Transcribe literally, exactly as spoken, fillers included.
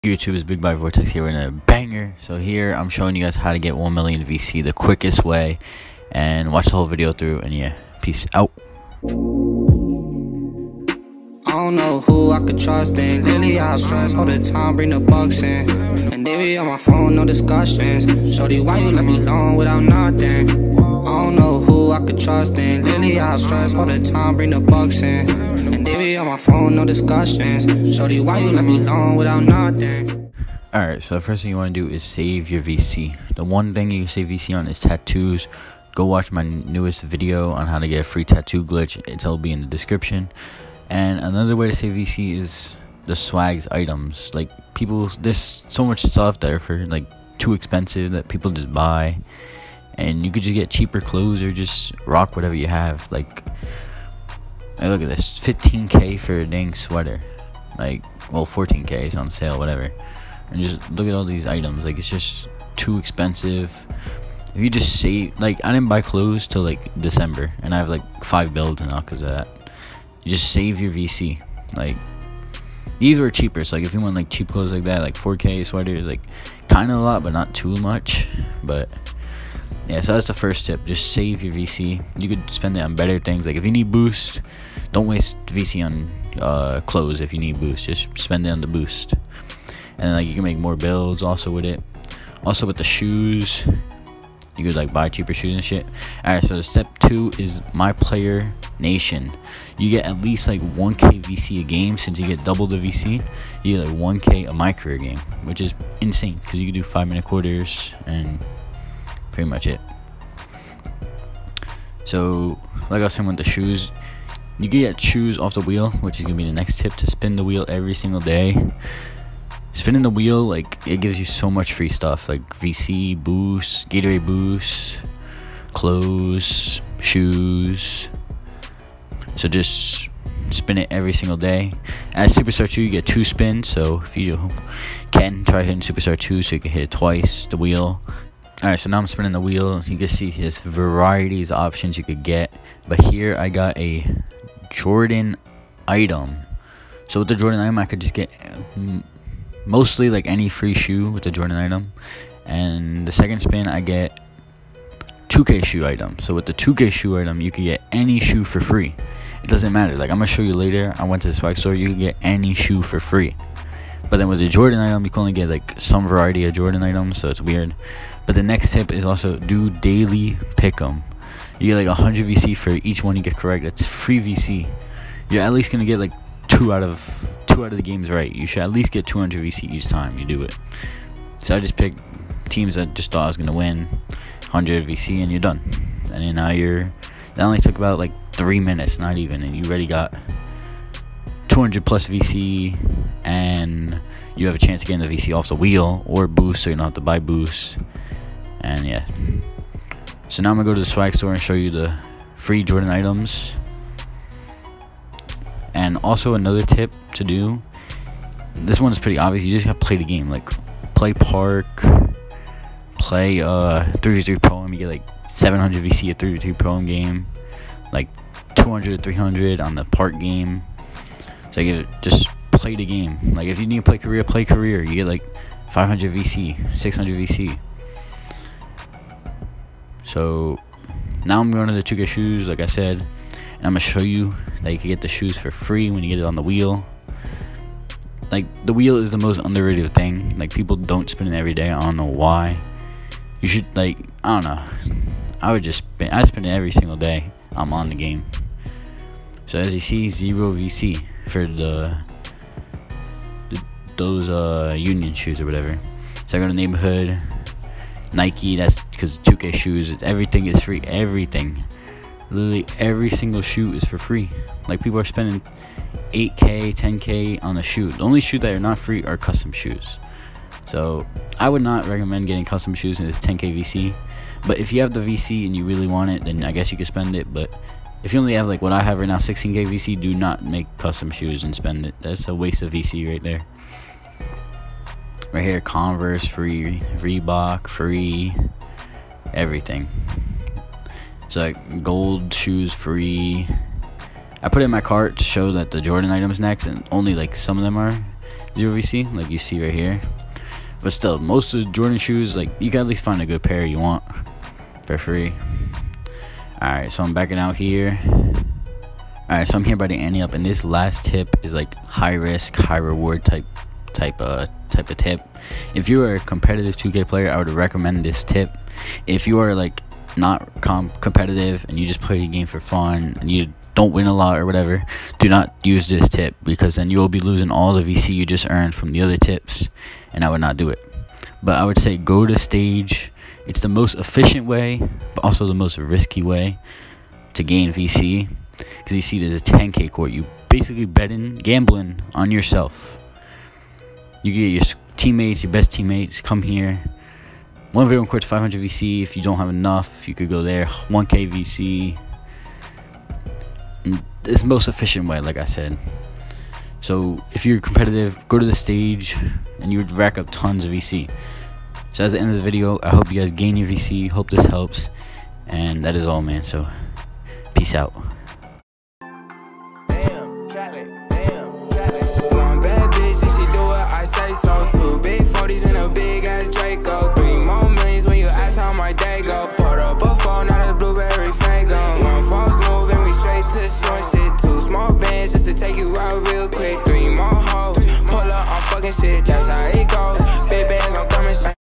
YouTube is Big by Vortex here in a banger. So here I'm showing you guys how to get one million V C the quickest way, and watch the whole video through. And yeah, peace out. I don't know who I could trust, and lately I stress all the time, bring the bucks in. And they be on my phone, no discussions. Shorty, why you let me alone without nothing? I don't know who I could trust, and lately I stress all the time, bring the bucks in. And they be on my phone, no discussions. Shorty, why you let me alone without nothing? Alright, so the first thing you want to do is save your V C. The one thing you can save V C on is tattoos. Go watch my newest video on how to get a free tattoo glitch. It'll be in the description. And another way to save V C is the swags items. Like, people, there's so much stuff that are for like too expensive that people just buy, and you could just get cheaper clothes or just rock whatever you have. Like, hey, look at this, fifteen K for a dang sweater. Like, well, fourteen K is on sale, whatever. And just look at all these items. Like, it's just too expensive. If you just save, like, I didn't buy clothes till like December, and I have like five builds now because of that. You just save your V C. Like, these were cheaper, so like if you want like cheap clothes like that, like four K sweaters, like kind of a lot but not too much. But yeah, so that's the first tip. Just save your V C. You could spend it on better things. Like, if you need boost, don't waste V C on uh clothes. If you need boost, just spend it on the boost. And then, like, you can make more builds also with it. Also with the shoes, you could like buy cheaper shoes and shit. Alright, so the step two is My Player Nation. You get at least like one K V C a game. Since you get double the V C, you get like one K a My Career game, which is insane because you can do five minute quarters and pretty much it. So like I was saying with the shoes, you can get shoes off the wheel, which is gonna be the next tip, to spin the wheel every single day. Spinning the wheel, like, it gives you so much free stuff, like V C, boost, Gatorade boost, clothes, shoes. So just spin it every single day. At Superstar two, you get two spins. So if you can, try hitting Superstar two so you can hit it twice, the wheel. Alright, so now I'm spinning the wheel. You can see there's varieties of options you could get. But here I got a Jordan item. So with the Jordan item, I could just get mostly like any free shoe with the Jordan item. And the second spin, I get two K shoe item. So with the two K shoe item, you can get any shoe for free. It doesn't matter. Like, I'm gonna show you later. I went to the swag store. You can get any shoe for free. But then with the Jordan item, you can only get like some variety of Jordan items, so it's weird. But the next tip is also do daily pick'em. You get like one hundred V C for each one you get correct. That's free V C. You're at least gonna get like two out of two out of the games right. You should at least get two hundred V C each time you do it. So I just picked teams that just thought I was gonna win, one hundred V C, and you're done. And then now you're, that only took about like three minutes, not even, and you already got two hundred plus V C, and you have a chance of getting the V C off the wheel or boost, so you don't have to buy boost. And yeah, so now I'm gonna go to the swag store and show you the free Jordan items. And also another tip to do, this one's pretty obvious, you just have to play the game. Like, play Park, play uh three v three Pro-Am. You get like seven hundred V C a three v three Pro-Am game, like two hundred to three hundred on the Park game. So you just play the game. Like, if you need to play career, play career. You get like five hundred V C, six hundred V C. So now I'm going to the two K shoes, like I said, and I'm gonna show you that you can get the shoes for free when you get it on the wheel. Like, the wheel is the most underrated thing. Like, people don't spin it every day. I don't know why. You should, like, I don't know. I would just spin. I spin it every single day I'm on the game. So as you see, zero V C for the, the those uh Union shoes or whatever. So I go to neighborhood, Nike. That's because two K shoes. Everything is free. Everything. Literally every single shoe is for free. Like, people are spending eight K, ten K on a shoe. The only shoes that are not free are custom shoes. So I would not recommend getting custom shoes in this ten K V C. But if you have the V C and you really want it, then I guess you could spend it. But if you only have like what I have right now, sixteen K V C, do not make custom shoes and spend it. That's a waste of V C right there. Right here, Converse free, Reebok free, everything. So like gold shoes free. I put it in my cart to show that the Jordan items next, and only like some of them are. zero V C, like you see right here. But still, most of the Jordan shoes, like, you can at least find a good pair you want for free. Alright, so I'm backing out here. Alright, so I'm here by the ante up, and this last tip is like high risk, high reward type type uh type of tip. If you are a competitive two K player, I would recommend this tip. If you are like not com competitive and you just play the game for fun and you don't win a lot or whatever, do not use this tip, because then you'll be losing all the V C you just earned from the other tips, and I would not do it. But I would say go to stage. It's the most efficient way, but also the most risky way to gain V C, because you see there's a ten K court. You basically betting, gambling on yourself. You get your teammates, your best teammates, come here. One v one court's five hundred V C. If you don't have enough, you could go there. one K V C. And it's the most efficient way, like I said. So if you're competitive, go to the stage and you would rack up tons of V C. So that's the end of the video. I hope you guys gain your V C. Hope this helps. And that is all, man. So peace out. Damn, Cali, damn, Cali. One bad bitch, and she do what I say so. Two big forties and a big ass Draco. Three more millions when you ask how my day go. Poured up a phone, not a blueberry fango. One false move and we straight to short shit. Two small bands just to take you out real quick. Three more hoes, pull up on fucking shit.